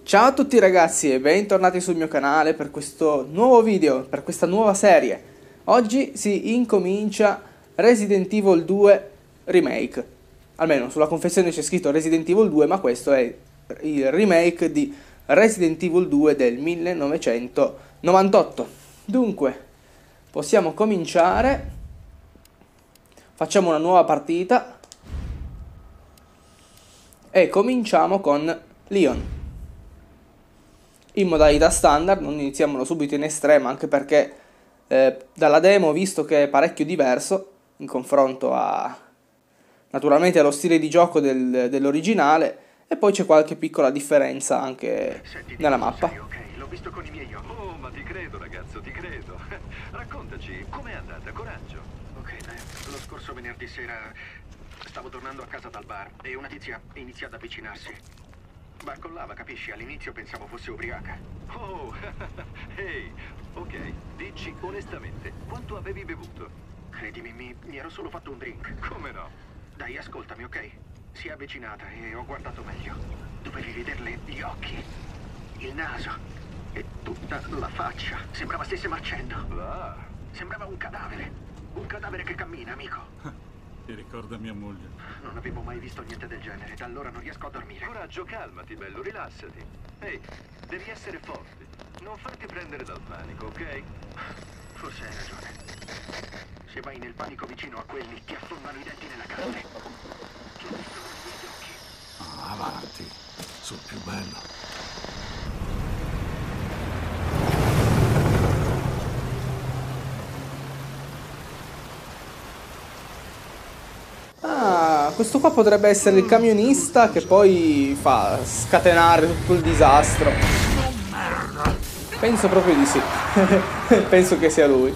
Ciao a tutti ragazzi e bentornati sul mio canale per questo nuovo video, per questa nuova serie. Oggi si incomincia Resident Evil 2 Remake. Almeno sulla confezione c'è scritto Resident Evil 2, ma questo è il remake di Resident Evil 2 del 1998. Dunque, possiamo cominciare. Facciamo una nuova partita. E cominciamo con Leon. In modalità standard, non iniziamolo subito in estrema, anche perché dalla demo ho visto che è parecchio diverso in confronto a naturalmente allo stile di gioco dell'originale, e poi c'è qualche piccola differenza anche nella mappa. Sei, ok, l'ho visto con i miei occhi. Oh, ma ti credo ragazzo, ti credo. Raccontaci, com'è andata? Coraggio. Ok, beh, lo scorso venerdì sera stavo tornando a casa dal bar e una tizia inizia ad avvicinarsi. Barcollava, capisci? All'inizio pensavo fosse ubriaca. Oh, ehi, ok, dici onestamente, quanto avevi bevuto? Credimi, mi ero solo fatto un drink. Come no? Dai, ascoltami, ok? Si è avvicinata e ho guardato meglio. Dovevi vederle gli occhi, il naso e tutta la faccia. Sembrava stesse marcendo. Ah, Sembrava un cadavere. Un cadavere che cammina, amico. Ti ricorda mia moglie? Non avevo mai visto niente del genere, da allora non riesco a dormire. coraggio, calmati, bello, rilassati. Ehi, devi essere forte. Non farti prendere dal panico, ok? Forse hai ragione. Se vai nel panico vicino a quelli, ti affondano i denti nella carne. Ti ho visto negli occhi. Avanti, sul più bello. Ah, questo qua potrebbe essere il camionista che poi fa scatenare tutto il disastro. Penso proprio di sì. Penso che sia lui.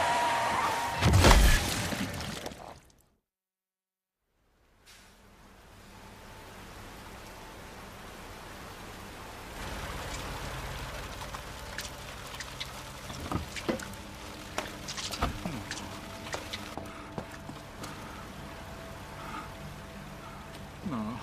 No.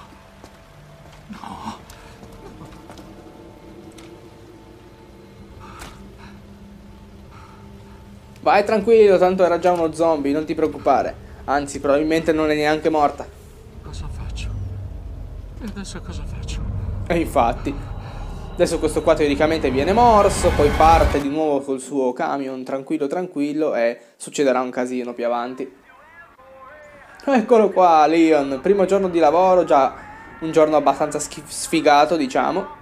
Vai tranquillo, tanto era già uno zombie, non ti preoccupare. Anzi, probabilmente non è neanche morta. Cosa faccio? E adesso cosa faccio? E infatti, adesso questo qua teoricamente viene morso, poi parte di nuovo col suo camion tranquillo tranquillo e succederà un casino più avanti. Eccolo qua, Leon, primo giorno di lavoro, già un giorno abbastanza sfigato, diciamo.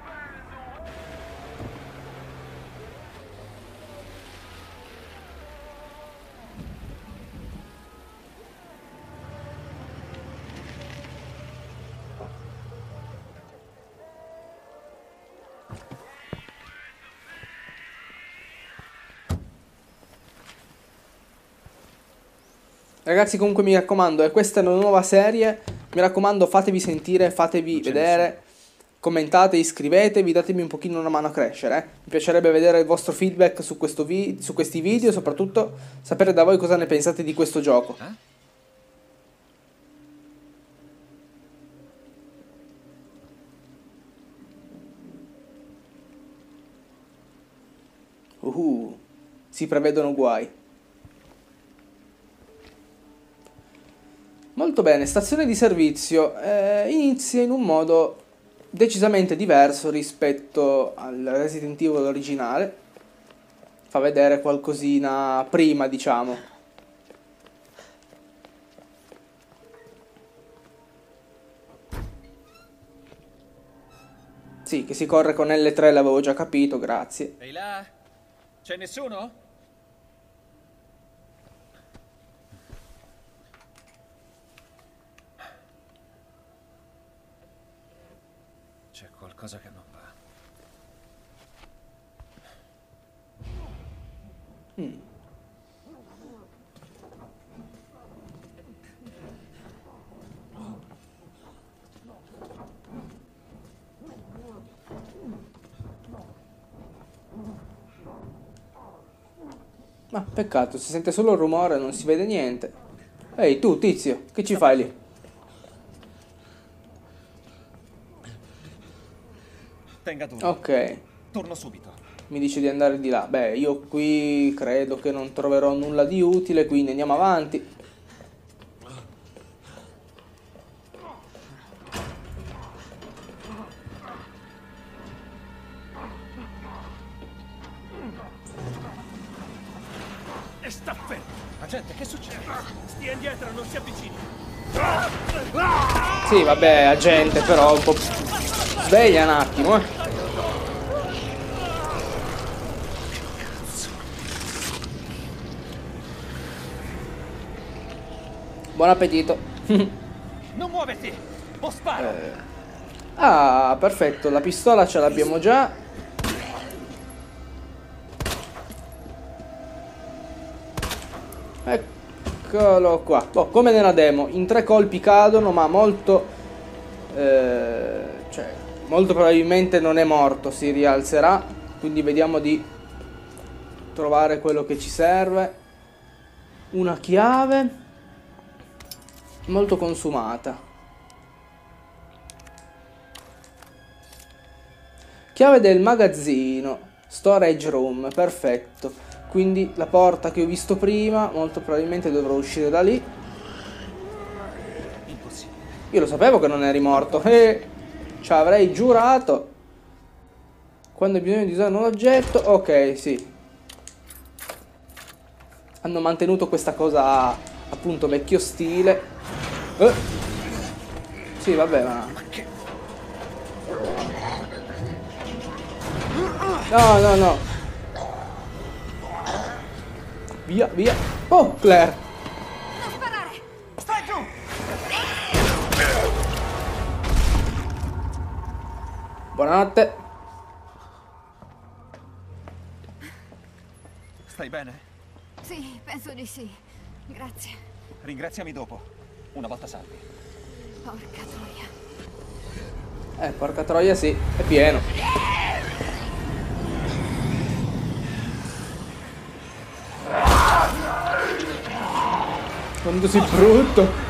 Ragazzi, comunque mi raccomando, questa è una nuova serie, mi raccomando fatevi sentire, fatevi vedere, commentate, iscrivetevi, datemi un pochino una mano a crescere. Mi piacerebbe vedere il vostro feedback su questi video, soprattutto sapere da voi cosa ne pensate di questo gioco. Si prevedono guai. Molto bene, stazione di servizio. Inizia in un modo decisamente diverso rispetto al Resident Evil originale. Fa vedere qualcosina prima, diciamo. Sì, che si corre con L3 l'avevo già capito, grazie. Ehi là? C'è nessuno? C'è qualcosa che non va. Ma peccato, si sente solo il rumore, non si vede niente. Ehi, tu, tizio, che ci fai lì? tenga duro. Ok, Torno subito. mi dice di andare di là. Beh, io qui credo che non troverò nulla di utile, quindi andiamo avanti. E sta fermo. Agente, che succede? Stia indietro, non si avvicini. Sì, vabbè, agente, però un po'... Sveglia un attimo, eh. Buon appetito. Non muoverti! O sparo! Ah, perfetto, la pistola ce l'abbiamo già. Eccolo qua. Oh, come nella demo, in 3 colpi cadono, ma molto... cioè, molto probabilmente non è morto, si rialzerà. Quindi vediamo di trovare quello che ci serve. Una chiave molto consumata. Chiave del magazzino, storage room, perfetto. Quindi la porta che ho visto prima, molto probabilmente dovrò uscire da lì. Impossibile. Io lo sapevo che non eri morto, ci avrei giurato. Quando hai bisogno di usare un oggetto, ok, sì. Hanno mantenuto questa cosa appunto vecchio stile. Sì, vabbè, ma... No, no, no. Via, via. Oh, Claire. Non sparare! Stai giù! Buonanotte. Stai bene? Sì, penso di sì. Grazie. Ringraziami dopo. Una volta salvi. Porca troia. Porca troia, sì, è pieno. Quanto sei brutto.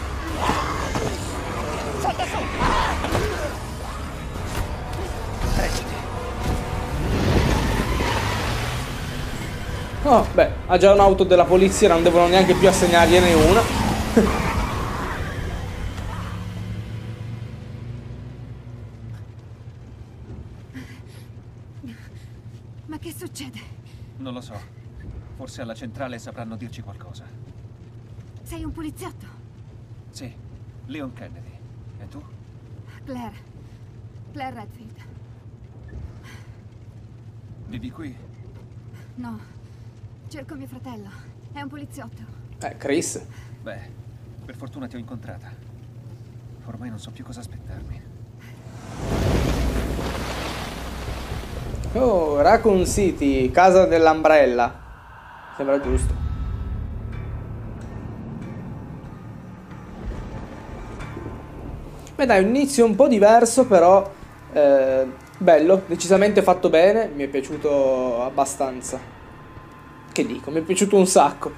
Oh, beh, ha già un'auto della polizia, non devono neanche più assegnargliene una. Ma che succede? Non lo so. Forse alla centrale sapranno dirci qualcosa. Sei un poliziotto? Sì, Leon Kennedy. E tu? Claire. Claire Redfield. Vivi qui? No. Cerco mio fratello. È un poliziotto. Chris. Beh, per fortuna ti ho incontrata. Ormai non so più cosa aspettarmi. Oh, Raccoon City, casa dell'Umbrella. Sembra giusto. Beh dai, un inizio un po' diverso, però bello, decisamente fatto bene, mi è piaciuto abbastanza. Che dico, mi è piaciuto un sacco.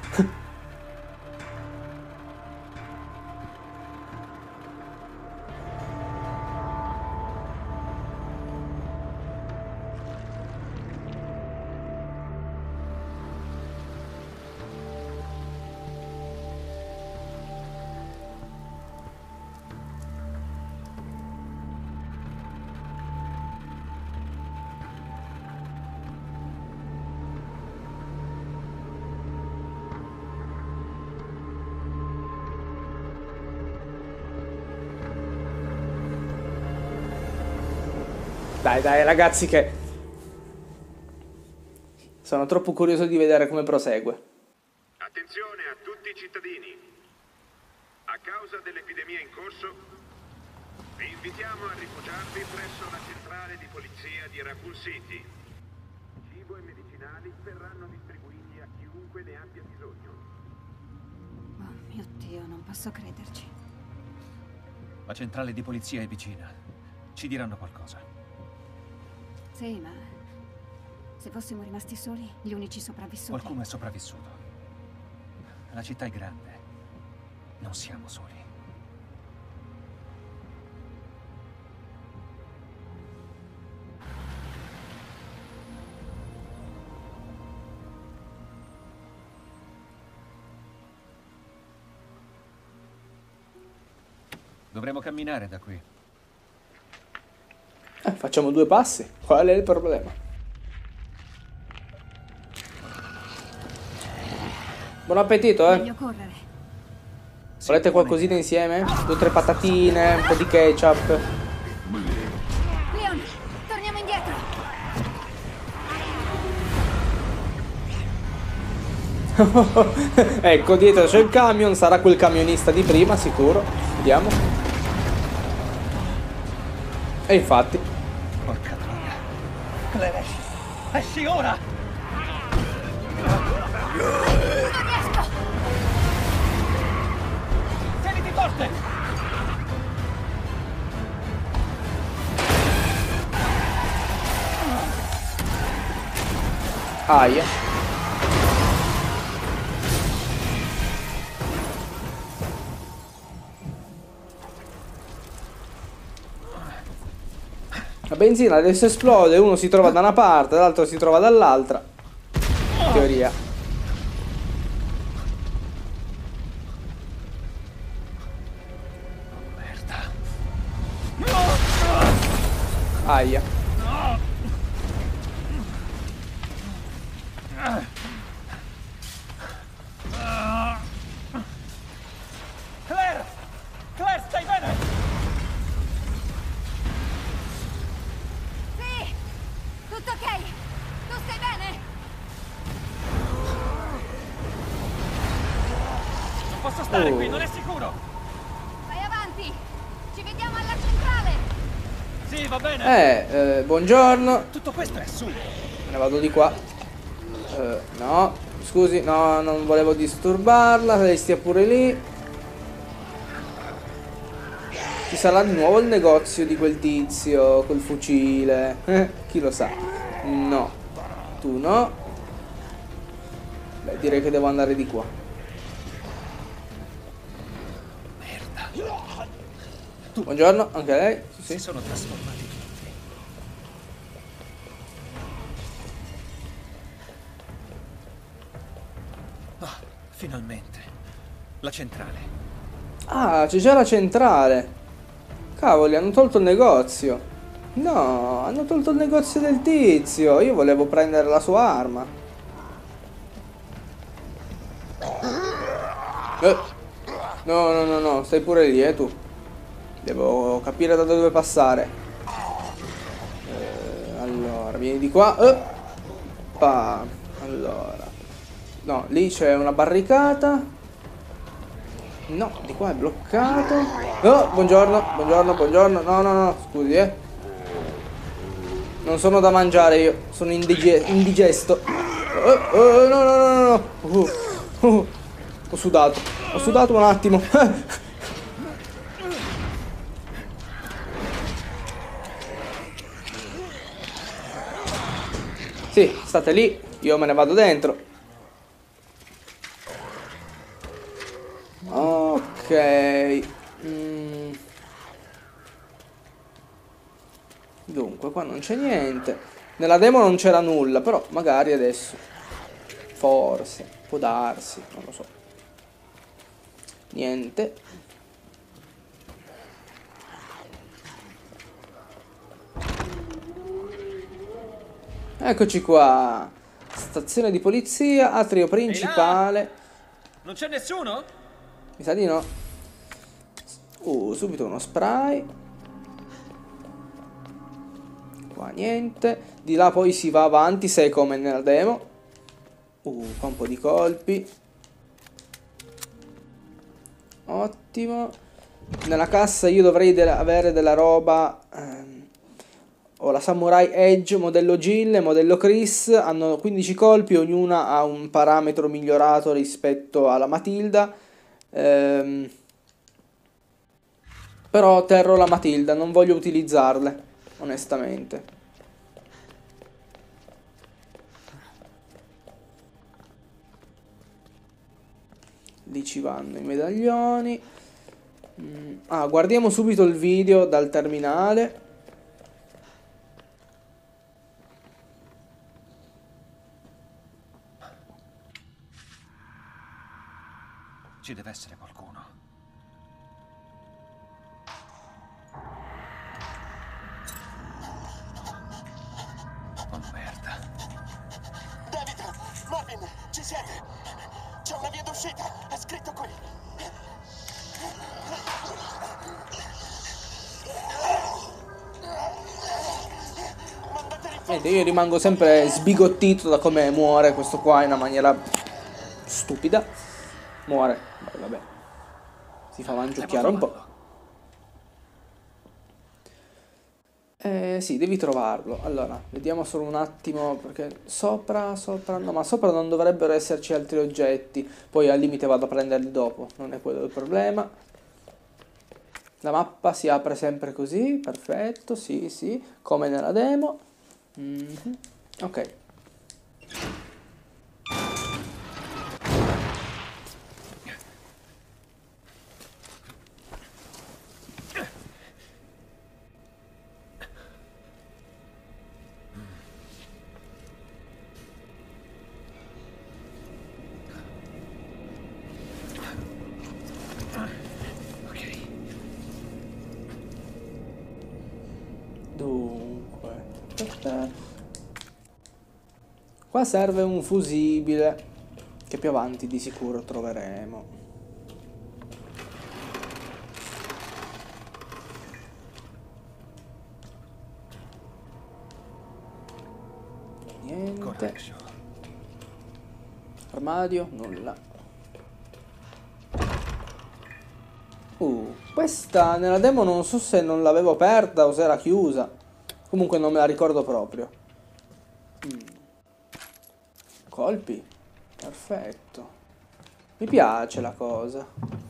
Dai, dai, ragazzi, che sono troppo curioso di vedere come prosegue. Attenzione a tutti i cittadini. A causa dell'epidemia in corso, vi invitiamo a rifugiarvi presso la centrale di polizia di Raccoon City. Cibo e medicinali verranno distribuiti a chiunque ne abbia bisogno. Oh mio Dio, non posso crederci. La centrale di polizia è vicina. Ci diranno qualcosa. Sì, ma se fossimo rimasti soli, gli unici sopravvissuti. Qualcuno è sopravvissuto. La città è grande. Non siamo soli. Dovremo camminare da qui. Facciamo 2 passi. Qual è il problema? Buon appetito, Meglio correre. Volete qualcosina insieme? 2 o 3 patatine, un po' di ketchup. Leon, torniamo indietro. Ecco, dietro c'è il camion, sarà quel camionista di prima, sicuro. Vediamo. E infatti. Porca troia. Claire, esci ora! Non riesco. Tieniti forte! Aia. La benzina adesso esplode, uno si trova da una parte, l'altro si trova dall'altra. In teoria. Merda. Aia. Claire! Claire, stai bene? Sì, tutto ok. Tu stai bene? Non posso stare qui, non è sicuro! Vai avanti. Ci vediamo alla centrale. Sì, va bene! Buongiorno. Tutto questo è assurdo! Me ne vado di qua. No, scusi, no, non volevo disturbarla, lei stia pure lì. Ci sarà di nuovo il negozio di quel tizio col fucile. Chi lo sa? No. Tu no. Beh, direi che devo andare di qua. Merda! Buongiorno, anche lei? Sì, Si sì. sono trasformati tutti. Ah, finalmente. La centrale. Ah, c'è già la centrale. Cavoli, hanno tolto il negozio. No, hanno tolto il negozio del tizio. Io volevo prendere la sua arma. No, no, no, no, stai pure lì, tu. Devo capire da dove passare. Allora, vieni di qua. Oppa. Allora. No, lì c'è una barricata. No, di qua è bloccato. Oh, buongiorno, buongiorno, buongiorno. No, no, no, scusi, Non sono da mangiare io, sono indigesto. No, no, no, no, no. Ho sudato un attimo. Sì, state lì, io me ne vado dentro. Ok. Dunque, qua non c'è niente. Nella demo non c'era nulla, però magari adesso. Forse, può darsi, non lo so. Niente. Eccoci qua. Stazione di polizia, atrio principale. Non c'è nessuno? Mi sa di no. Subito uno spray. Qua niente. Di là poi si va avanti, se è come nella demo. Qua un po' di colpi. Ottimo. Nella cassa io dovrei avere della roba. Ho la Samurai Edge modello Jill e modello Chris. Hanno 15 colpi, ognuna ha un parametro migliorato rispetto alla Matilda. Però terrò la Matilda, non voglio utilizzarle, onestamente. Lì ci vanno i medaglioni. Guardiamo subito il video dal terminale. Ci deve essere qualcuno. Marvin, ci siete? C'è una via d'uscita, è scritto qui. Niente, io rimango sempre sbigottito da come muore questo qua in una maniera stupida. Muore, vabbè. Si fa mangiucchiare un po'. Sì, devi trovarlo. Allora, vediamo solo un attimo, perché sopra, no, ma sopra non dovrebbero esserci altri oggetti. Poi al limite vado a prenderli dopo, non è quello il problema. La mappa si apre sempre così, perfetto, sì, sì, come nella demo. Ok. Dunque, qua serve un fusibile che più avanti di sicuro troveremo. Niente. Armadio, nulla. Questa nella demo non so se non l'avevo aperta o se era chiusa. Comunque non me la ricordo proprio. Colpi. Perfetto. Mi piace la cosa.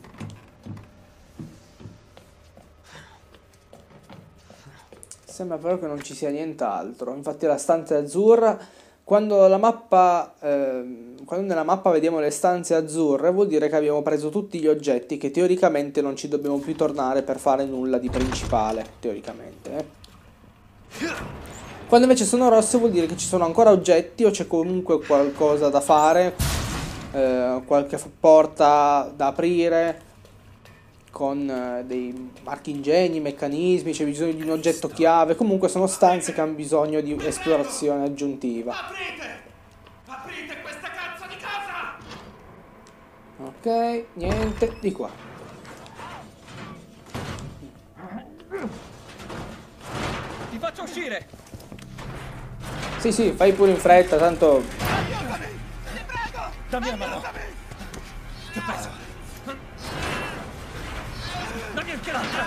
Sembra però che non ci sia nient'altro. Infatti la stanza è azzurra. Quando nella mappa vediamo le stanze azzurre, vuol dire che abbiamo preso tutti gli oggetti, che teoricamente non ci dobbiamo più tornare per fare nulla di principale, teoricamente. Quando invece sono rosse vuol dire che ci sono ancora oggetti o c'è comunque qualcosa da fare, qualche porta da aprire, con dei marchingegni, meccanismi, c'è bisogno di un oggetto chiave. Comunque sono stanze che hanno bisogno di esplorazione aggiuntiva. Aprite questa cazzo di casa! Ok, niente, di qua. Ti faccio uscire! Sì, sì, fai pure in fretta, tanto... Dammi la mano! Ti ho preso! Dammi anche l'altra!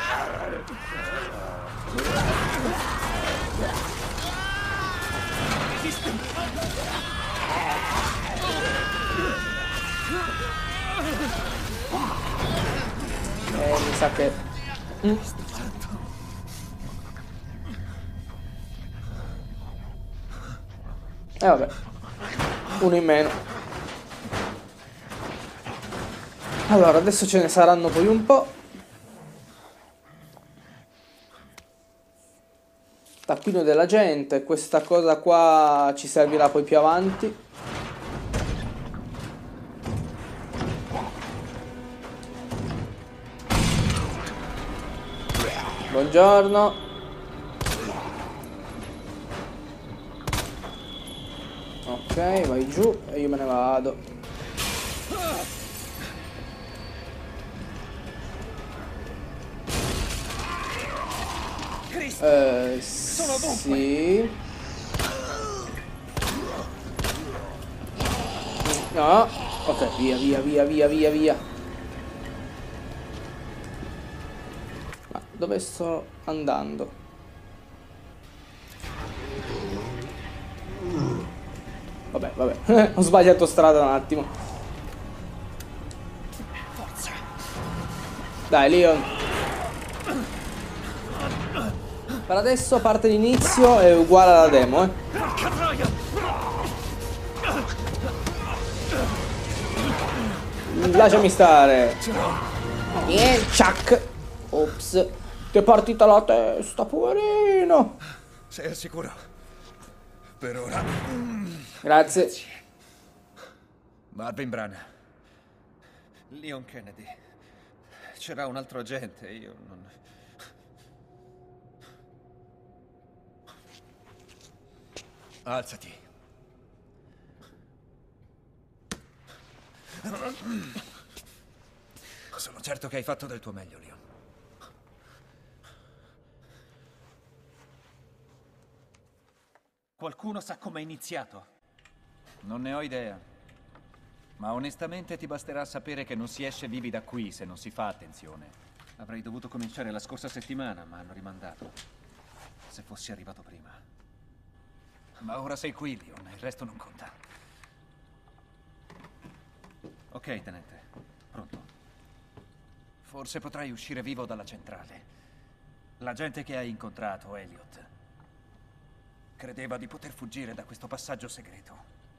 Mi sa che... vabbè. Uno in meno. Allora, adesso ce ne saranno poi un po'. Taccuino della gente. Questa cosa qua ci servirà poi più avanti. Buongiorno. Ok, vai giù e io me ne vado. Sì. No. Ok, via, via, via, via, via, via. Ma dove sto andando? Vabbè, vabbè. Ho sbagliato strada un attimo. Dai, Leon. Per adesso, a parte l'inizio, è uguale alla demo, Lasciami stare. Ciak. Ops. Ti è partita la testa, poverino. Sei al sicuro? Per ora. Grazie. Marvin Branagh. Leon Kennedy. C'era un altro agente, io non... Alzati. Sono certo che hai fatto del tuo meglio, Leon. Qualcuno sa come è iniziato? Non ne ho idea. Ma onestamente ti basterà sapere che non si esce vivi da qui se non si fa attenzione. Avrei dovuto cominciare la scorsa settimana, ma hanno rimandato. Se fossi arrivato prima. Ma ora sei qui, Leon, il resto non conta. Ok, tenente. Pronto. Forse potrai uscire vivo dalla centrale. La gente che hai incontrato, Elliot, credeva di poter fuggire da questo passaggio segreto.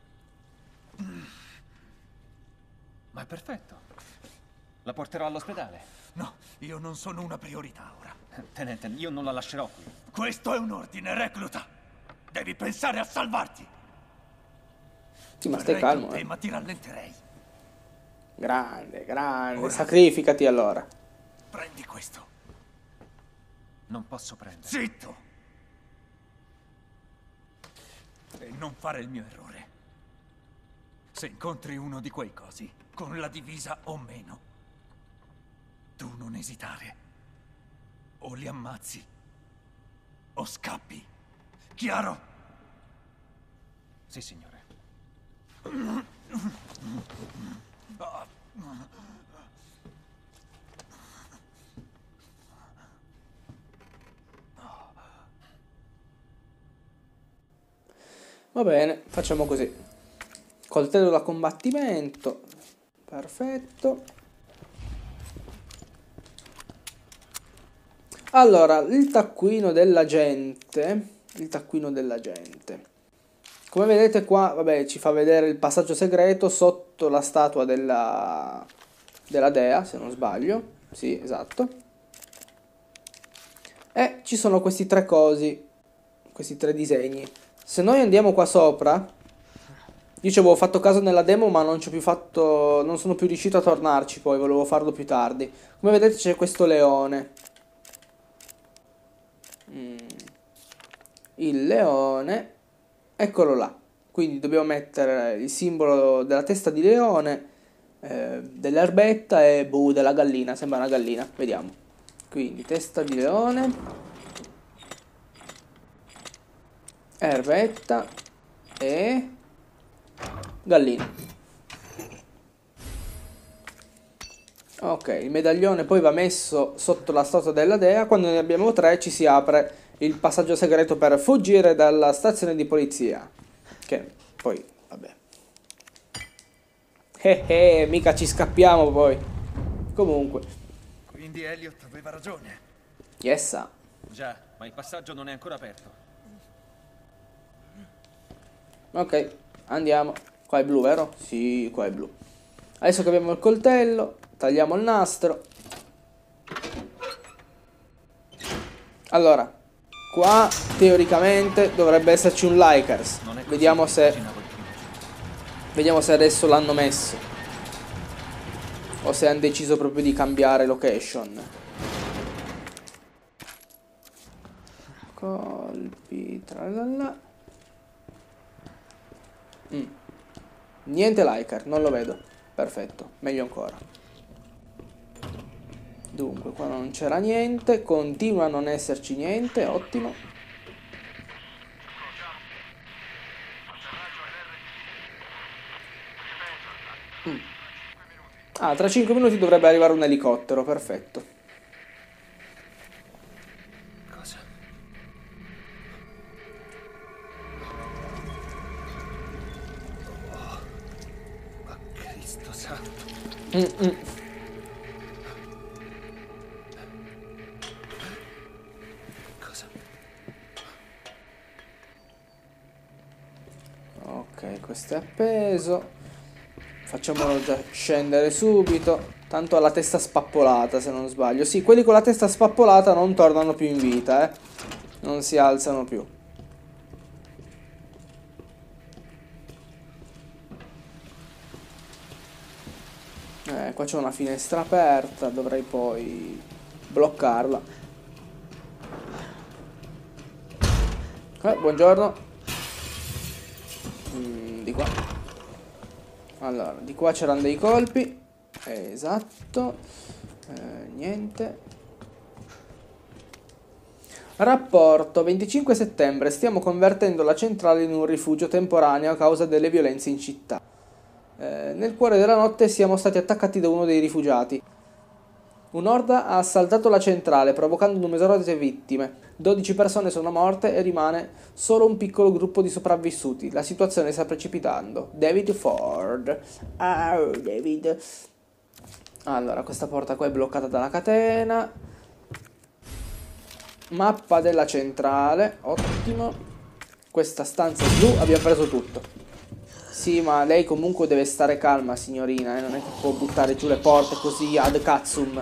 Ma è perfetto. La porterò all'ospedale. No, io non sono una priorità ora. Tenente, io non la lascerò qui. Questo è un ordine, recluta. Devi pensare a salvarti. Sì, ma stai calmo, Con te, ma ti rallenterei. Grande, grande. Ora. Sacrificati allora. Prendi questo. Non posso prendere. Zitto! E non fare il mio errore. Se incontri uno di quei cosi, con la divisa o meno, tu non esitare. O li ammazzi, o scappi. Chiaro? Sì, signore. Va bene, facciamo così. Coltello da combattimento. Perfetto. Allora, il taccuino dell'agente. Il taccuino dell'agente. Come vedete qua, vabbè, ci fa vedere il passaggio segreto sotto la statua della dea, se non sbaglio. Sì, esatto. E ci sono questi tre cosi, questi tre disegni. Se noi andiamo qua sopra, io ci avevo fatto caso nella demo ma non ci ho più fatto, non sono più riuscito a tornarci poi, volevo farlo più tardi. Come vedete c'è questo leone. Il leone, eccolo là. Quindi dobbiamo mettere il simbolo della testa di leone, dell'erbetta e della gallina, sembra una gallina, vediamo. Quindi testa di leone, erbetta e gallina. Ok, il medaglione poi va messo sotto la statua della dea. Quando ne abbiamo tre ci si apre il passaggio segreto per fuggire dalla stazione di polizia. Che poi, vabbè. Mica ci scappiamo poi. Comunque. Quindi Elliot aveva ragione. Yesa. Già, ma il passaggio non è ancora aperto. Ok, andiamo. Qua è blu, vero? Sì, qua è blu. Adesso che abbiamo il coltello, tagliamo il nastro. Allora, qua teoricamente dovrebbe esserci un Likers. Vediamo se adesso l'hanno messo o se hanno deciso proprio di cambiare location. Colpi, tralala. Niente Liker, non lo vedo. Perfetto, meglio ancora. Dunque, qua non c'era niente. Continua a non esserci niente, ottimo. Ah, tra 5 minuti dovrebbe arrivare un elicottero, perfetto. Cosa? Oh, ma Cristo santo. Cosa? Ok, questo è appeso. Facciamolo già scendere subito. Tanto ha la testa spappolata, se non sbaglio. Sì, quelli con la testa spappolata non tornano più in vita, non si alzano più. Qua c'è una finestra aperta, dovrei poi bloccarla. Buongiorno. Di qua. Allora, di qua c'erano dei colpi. Esatto. Niente. Rapporto 25 settembre. Stiamo convertendo la centrale in un rifugio temporaneo a causa delle violenze in città. Nel cuore della notte siamo stati attaccati da uno dei rifugiati. Un'orda ha assaltato la centrale, provocando numerose vittime. 12 persone sono morte e rimane solo un piccolo gruppo di sopravvissuti. La situazione sta precipitando. David Ford. David. Allora, questa porta qua è bloccata dalla catena. Mappa della centrale. Ottimo. Questa stanza blu, abbiamo preso tutto. Sì, ma lei comunque deve stare calma, signorina, non è che può buttare giù le porte così ad cazzum.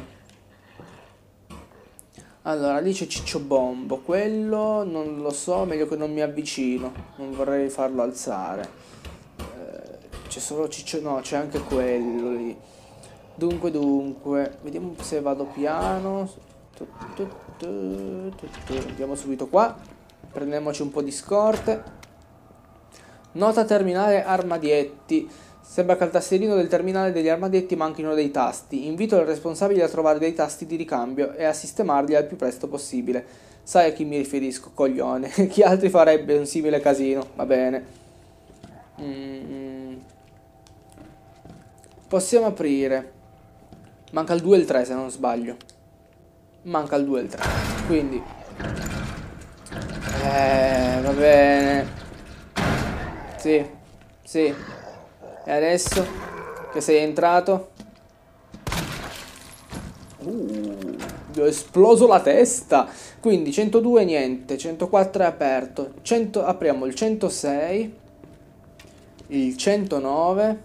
Allora, lì c'è Ciccio Bombo. Quello non lo so, meglio che non mi avvicino. Non vorrei farlo alzare. C'è solo Ciccio... No, c'è anche quello lì. Dunque, vediamo se vado piano. Andiamo subito qua. Prendiamoci un po' di scorte. Nota terminale armadietti. Sembra che al tastierino del terminale degli armadietti manchino dei tasti. Invito il responsabile a trovare dei tasti di ricambio e a sistemarli al più presto possibile. Sai a chi mi riferisco, coglione. Chi altri farebbe un simile casino? Va bene. Possiamo aprire. Manca il 2 e il 3 se non sbaglio. Manca il 2 e il 3. Quindi va bene. Sì. Sì. E adesso che sei entrato? Gli ho esploso la testa. Quindi 102 niente, 104 è aperto, 100, apriamo il 106, il 109,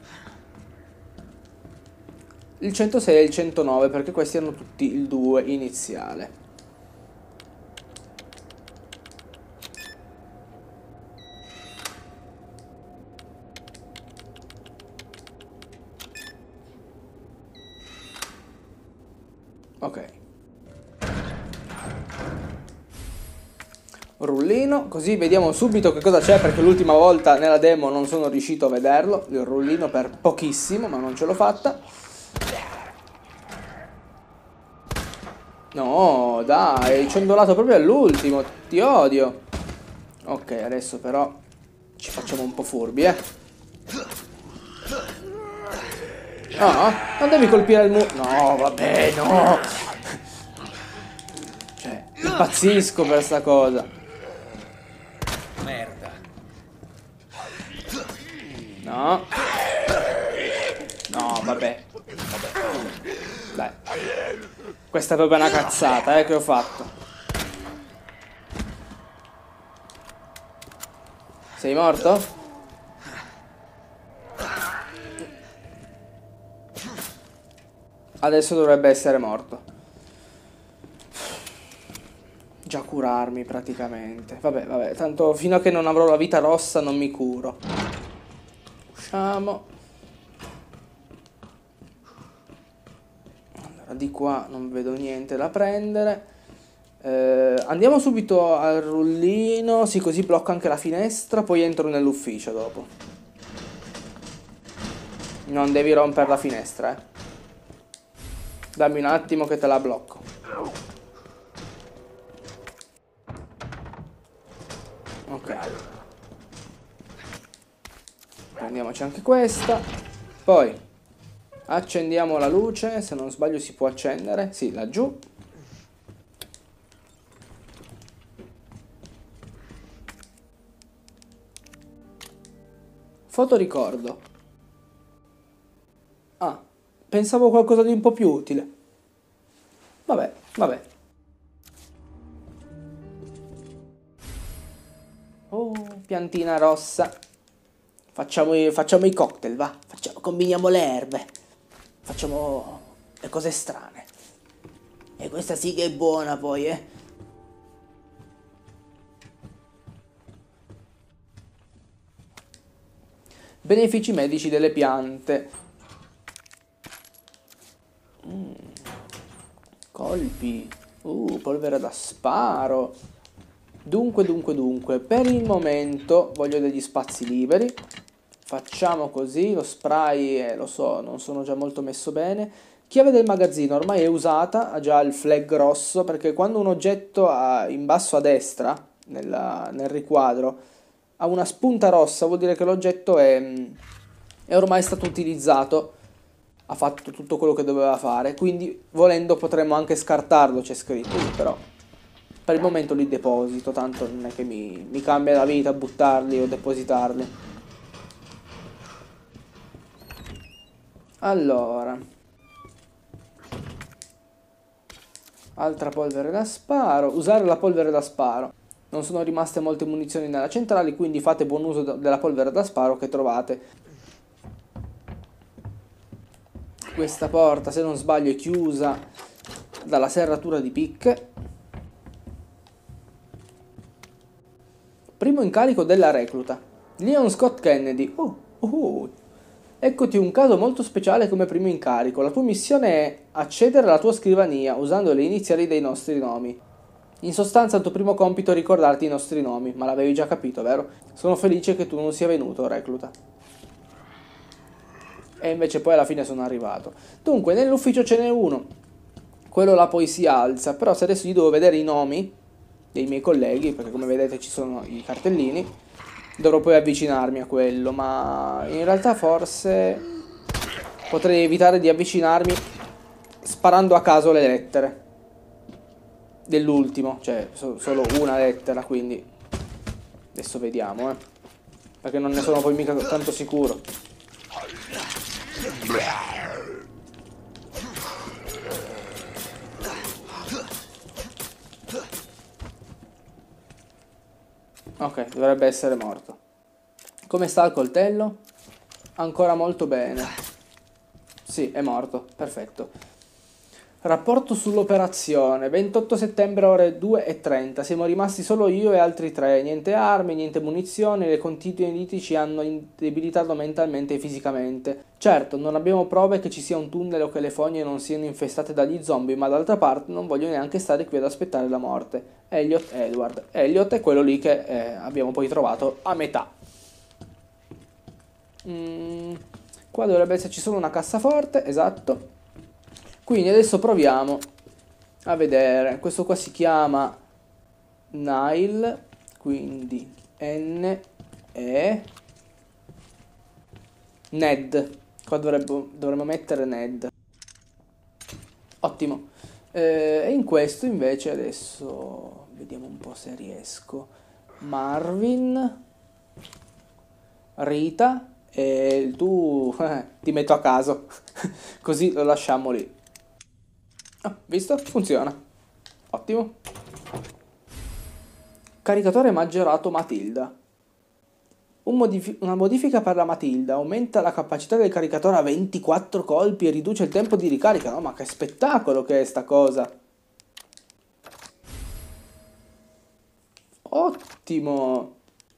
il 106 e il 109 perché questi hanno tutti il 2 iniziale. Ok. Rullino, così vediamo subito che cosa c'è perché l'ultima volta nella demo non sono riuscito a vederlo. Il rullino per pochissimo, ma non ce l'ho fatta. No, dai, ci ho indolato proprio all'ultimo. Ti odio. Ok, adesso però ci facciamo un po' furbi, No, non devi colpire il muro. No, vabbè, no. Cioè, impazzisco per sta cosa. Merda. No. No, vabbè. Dai. Questa è proprio una cazzata, che ho fatto. Sei morto? Adesso dovrebbe essere morto. Già curarmi praticamente. Vabbè, tanto fino a che non avrò la vita rossa non mi curo. Usciamo. Allora, di qua non vedo niente da prendere. Andiamo subito al rullino. Sì, così blocco anche la finestra. Poi entro nell'ufficio dopo. Non devi rompere la finestra, Dammi un attimo che te la blocco. Ok. Prendiamoci anche questa. Poi accendiamo la luce. Se non sbaglio si può accendere. Sì, laggiù. Fotoricordo. Ah. Pensavo qualcosa di un po' più utile. Vabbè. Oh, piantina rossa. Facciamo i cocktail, va. Combiniamo le erbe. Facciamo le cose strane. E questa sì che è buona poi, Benefici medici delle piante. Colpi. Polvere da sparo. Dunque, per il momento voglio degli spazi liberi. Facciamo così, lo spray, lo so, non sono già molto messo bene. Chiave del magazzino, ormai è usata, ha già il flag rosso, perché quando un oggetto in basso a destra, nel riquadro, ha una spunta rossa, vuol dire che l'oggetto è ormai stato utilizzato, ha fatto tutto quello che doveva fare, quindi volendo potremmo anche scartarlo, c'è scritto, però per il momento li deposito, tanto non è che mi cambia la vita buttarli o depositarli. Allora, altra polvere da sparo, usare la polvere da sparo. Non sono rimaste molte munizioni nella centrale, quindi fate buon uso della polvere da sparo che trovate. Questa porta, se non sbaglio, è chiusa dalla serratura di picche. Primo incarico della recluta. Leon Scott Kennedy. Eccoti un caso molto speciale come primo incarico. La tua missione è accedere alla tua scrivania usando le iniziali dei nostri nomi. In sostanza il tuo primo compito è ricordarti i nostri nomi, ma l'avevi già capito, vero? Sono felice che tu non sia venuto, recluta. E invece poi alla fine sono arrivato. Dunque, nell'ufficio ce n'è uno. Quello là poi si alza, però se adesso gli devo vedere i nomi dei miei colleghi, perché come vedete ci sono i cartellini, dovrò poi avvicinarmi a quello, ma in realtà forse potrei evitare di avvicinarmi sparando a caso le lettere dell'ultimo, cioè solo una lettera, quindi adesso vediamo, perché non ne sono poi mica tanto sicuro. Ok, dovrebbe essere morto. Come sta il coltello? Ancora molto bene. Sì, è morto. Perfetto. Rapporto sull'operazione. 28 settembre ore 2:30. Siamo rimasti solo io e altri 3. Niente armi, niente munizioni. Le continue liti ci hanno debilitato mentalmente e fisicamente. Certo, non abbiamo prove che ci sia un tunnel o che le fogne non siano infestate dagli zombie, ma d'altra parte non voglio neanche stare qui ad aspettare la morte. Elliot Edward. Elliot è quello lì che abbiamo poi trovato a metà. Qua dovrebbe esserci solo una cassaforte, esatto. Quindi adesso proviamo a vedere. Questo qua si chiama Nile, quindi N-E Ned. Qua dovremmo mettere Ned. Ottimo. E in questo invece adesso vediamo un po' se riesco. Marvin, Rita e tu ti metto a caso. Così lo lasciamo lì. Ah, visto? Funziona. Ottimo. Caricatore maggiorato Matilda. Una modifica per la Matilda. Aumenta la capacità del caricatore a 24 colpi e riduce il tempo di ricarica. No, ma che spettacolo che è sta cosa. Ottimo.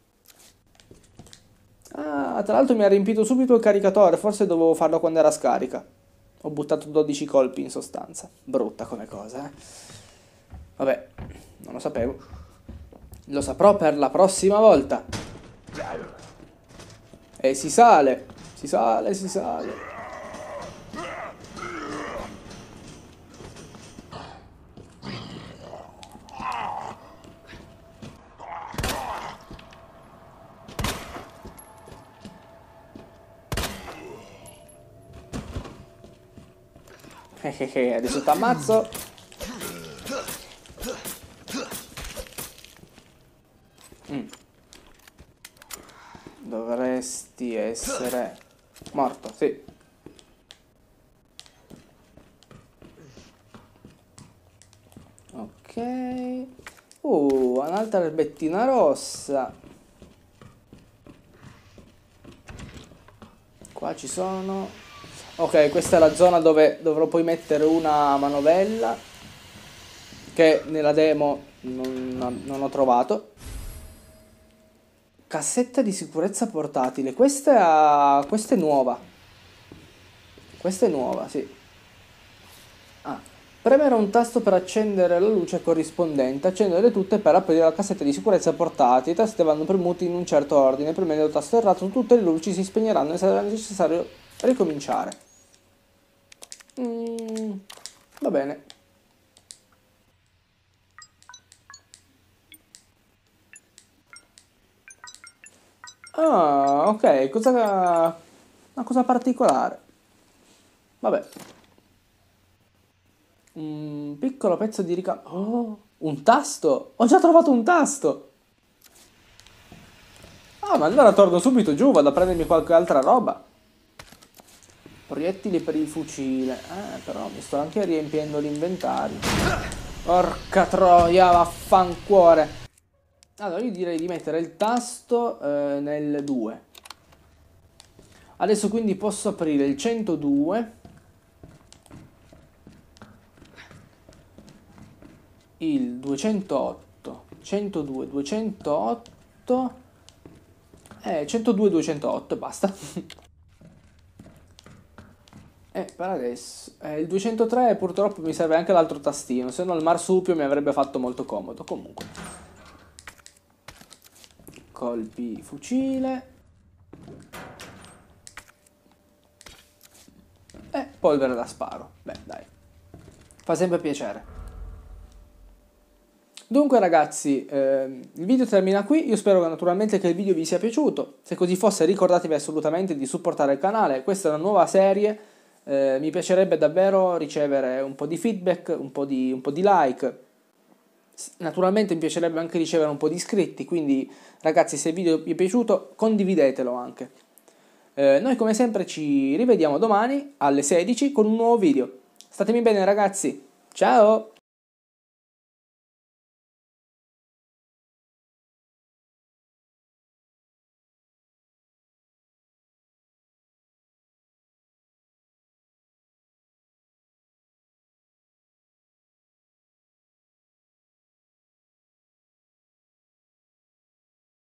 Ah, tra l'altro mi ha riempito subito il caricatore. Forse dovevo farlo quando era scarica. Ho buttato 12 colpi in sostanza. Brutta come cosa, eh. Vabbè, non lo sapevo. Lo saprò per la prossima volta. E si sale. Si sale, si sale. Adesso t'ammazzo. Dovresti essere morto, sì. Ok. Un'altra erbettina rossa. Qua ci sono. Ok, questa è la zona dove dovrò poi mettere una manovella che nella demo non ho trovato. Cassetta di sicurezza portatile. Questa è nuova. Questa è nuova, sì. Ah, Premere un tasto per accendere la luce corrispondente, accendere tutte per aprire la cassetta di sicurezza portati. I tasti vanno premuti in un certo ordine. Premendo il tasto errato tutte le luci si spegneranno e sarà necessario ricominciare. Va bene. Ah, ok, una cosa particolare. Vabbè. Un piccolo pezzo di ricambio. Oh, un tasto! Ho già trovato un tasto! Ah, ma allora torno subito giù, vado a prendermi qualche altra roba. Proiettili per il fucile. Però mi sto anche riempiendo l'inventario. Porca troia, vaffancuore. Allora, io direi di mettere il tasto nel 2. Adesso quindi posso aprire il 102. Il 208. 102, 208. 102, 208 e basta. Per adesso. Il 203 purtroppo mi serve anche l'altro tastino, se no il marsupio mi avrebbe fatto molto comodo. Comunque. Colpi fucile. E polvere da sparo. Beh, dai. Fa sempre piacere. Dunque ragazzi, il video termina qui, io spero naturalmente che il video vi sia piaciuto, se così fosse ricordatevi assolutamente di supportare il canale, questa è una nuova serie, mi piacerebbe davvero ricevere un po' di feedback, un po' di like, naturalmente mi piacerebbe anche ricevere un po' di iscritti, quindi ragazzi se il video vi è piaciuto condividetelo anche. Noi come sempre ci rivediamo domani alle 16 con un nuovo video, statemi bene ragazzi, ciao!